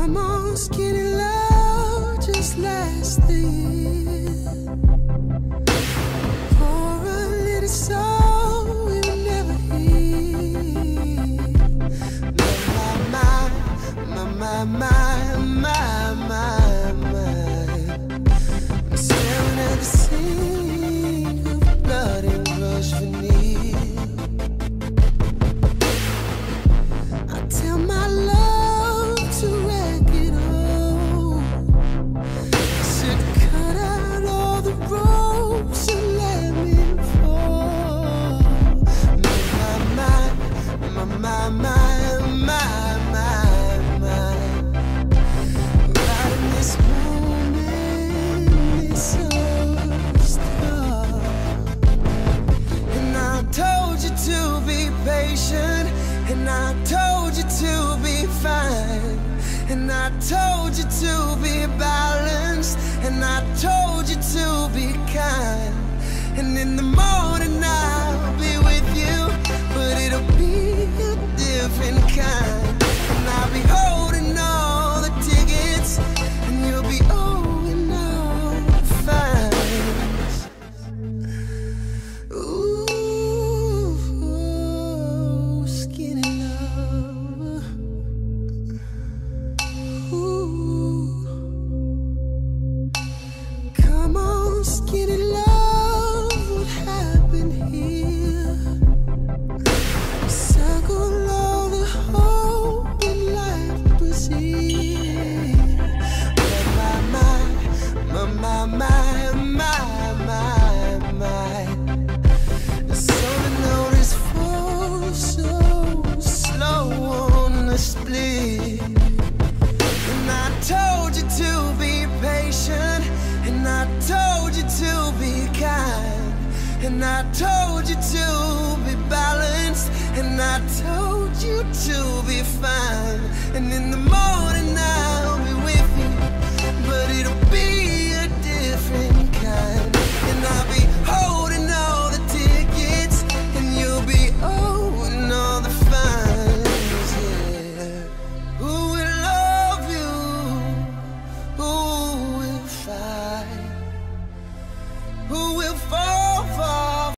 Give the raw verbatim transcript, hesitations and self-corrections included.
Come on, skinny love, just last the year. Pour a little soul we will never hear. My, my, my, my, my, my, my. I'm staring at the sink of blood and rush veneer. I tell my love to wreck it all. I said cut out all the ropes and let me fall. My, my, my, my, my, my, my, my. Right in this moment, it's so stop. And I told you to be patient, and I told you to be fine, and I told you to be balanced, and I told you to be kind. And in the morning I'll be with you, but it'll be a different kind. And I'll be holding all the tickets, and you'll be owing all the fines. Ooh, skinny love. Ooh. Come on, skinny love, what happened here? Circle all the hope in life was here. But my, my, my, my, my, my, my. So the note is full, so slow on the split. And I told you to be patient, and I told you to be kind, and I told you to be balanced, and I told you to be fine. And in the morning